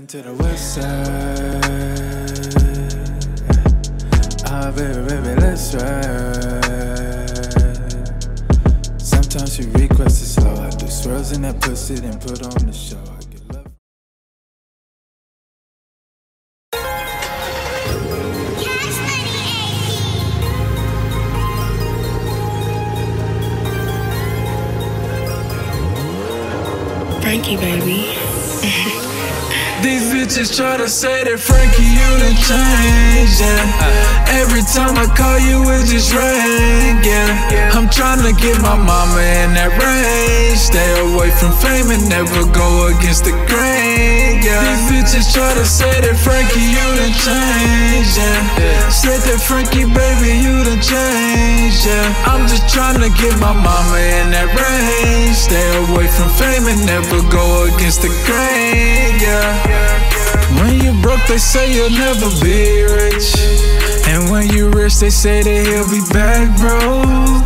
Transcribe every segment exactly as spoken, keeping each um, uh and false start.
Heading to the west side. Ah, baby, baby, let's ride. Sometimes you request it slow. I do swirls in that pussy, then put on the show. I get love. Frankie, baby. These bitches try to say that Frankie, you done changed, yeah. Every time I call you, it just ring, yeah. I'm tryna get my mama in that range. Stay away from fame and never go against the grain, yeah. These bitches try to say that Frankie, you done changed, yeah. Said that Frankie, baby, you done changed, yeah. I'm just tryna get my mama in that range. Stay away from fame and never go against the grain, yeah. When you broke, they say you'll never be rich. And when you rich, they say that he'll be back, bro.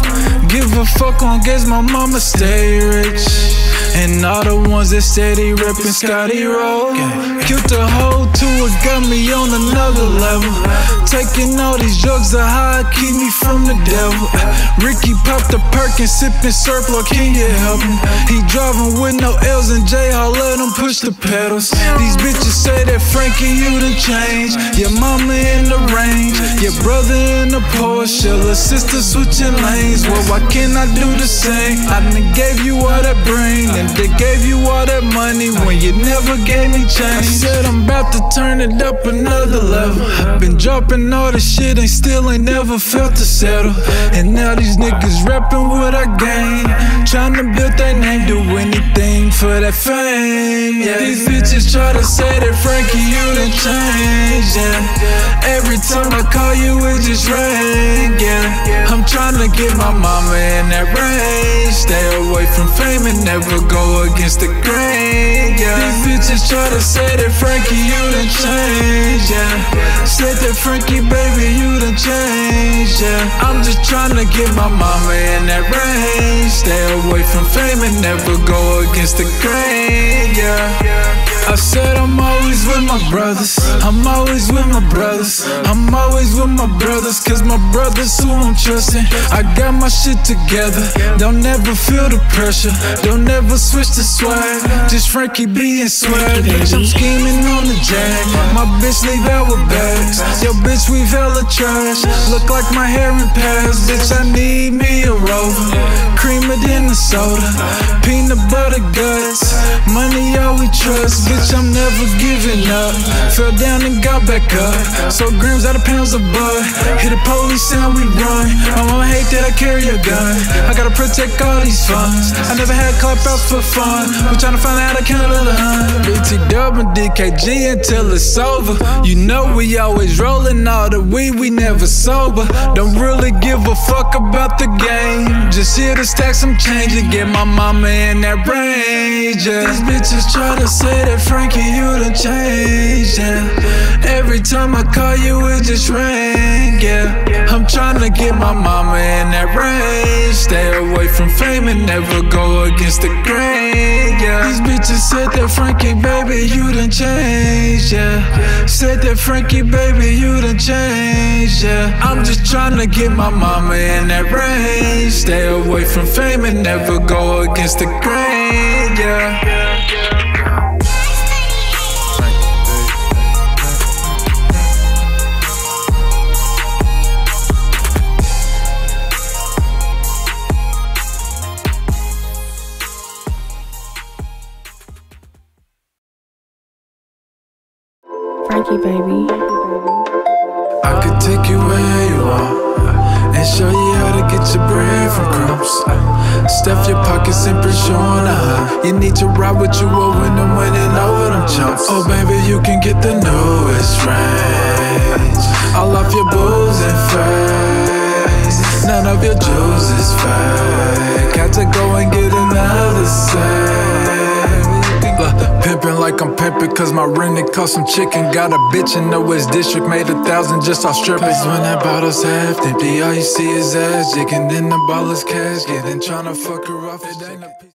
Give a fuck on guess my mama stay rich. And all the ones that steady reppin' Scotty Roll. Killed the whole tour, got me on another level. Taking all these drugs are high, keep me from the devil. Ricky popped the perk and sippin' Surplus, can you help him? He driving with no L's and J-Hall, let him push the pedals. These bitches say that Frankie, you done changed. Your mama in the range, your brother in the Porsche, your sister switching lanes. Well, why can't I do the same? I done gave you all that brain, and they gave you all that money when you never gave me change. I said I'm about to turn it up another level. Been dropping all the shit and still ain't never felt to settle. And now these niggas rapping what I gain, trying to build their name, do anything for that fame, yeah. These bitches try to say that Frankie, you done changed, yeah. Every time I call you, it just ring, yeah. I'm trying to get my mama in that range. Stay away from fame and never go against the grain, yeah. These bitches try to say that Frankie, you done changed, yeah. Said that Frankie, baby, you done changed, yeah. I'm just tryna get my mama in that range. Stay away from fame and never go against the grain, yeah. I said I'm always with my brothers, I'm always with my brothers, I'm always with my brothers, cause my brothers who I'm trusting. I got my shit together, don't ever feel the pressure, don't ever switch the swag, just Frankie being swag. Bitch, I'm scheming on the jag, my bitch leave out with bags. Yo bitch, we've hella trash, look like my hair in past. Bitch, I need me a Rover, creamer than the soda, peanut butter guts, money all we trust. Bitch, I'm never giving up, fell down and got back up, so grams out of pounds of bud, hit the police and we run. My mama hate that I carry a gun, I gotta protect all these funds. I never had clap out for fun, we tryna find out I count of the hunt. B T W and D K G until it's over. You know we always rollin' all the weed, we never sober. Don't really give a fuck about the game, just here to stack some change and get my mama in that range, yeah. These bitches try to say that Frankie, you done changed, yeah. Every time I call you, it just ring, yeah. I'm tryna get my mama in that range. Stay away from fame and never go against the grain, yeah. These bitches said that Frankie, baby, you done changed, yeah. Said that Frankie, baby, you done changed, yeah. I'm just tryna get my mama in that range. Stay away from fame and never go against the grain, yeah. Frankie, baby. I could take you where you want and show you how to get your bread from crumbs. Stuff your pockets and push you on a high. You need to ride with you or when I'm winning over them chumps. Oh baby, you can get the newest range, all off your booze and face. None of your juice is fake. Got to go and get another save. Pimpin' like I'm pimpin' cause my rent it cost some chicken. Got a bitch in the West District, made a thousand just off stripping. Cause when that bottle's half empty, all you see is ass jigging. Then the ball is cash, getting tryna fuck her off. It ain't a